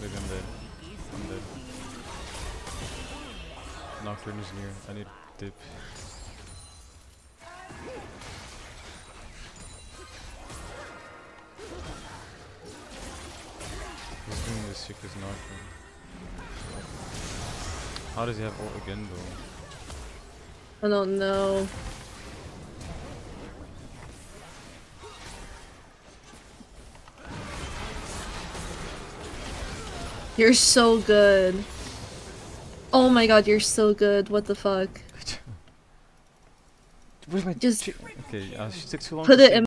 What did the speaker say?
Wait, I'm dead. I'm dead. Nocturne is near. I need dip. He's doing the sickest Nocturne. How does he have ult again though? I don't know. You're so good. Oh my god, you're so good. What the fuck? Where's my Just okay, she took too long put to it say in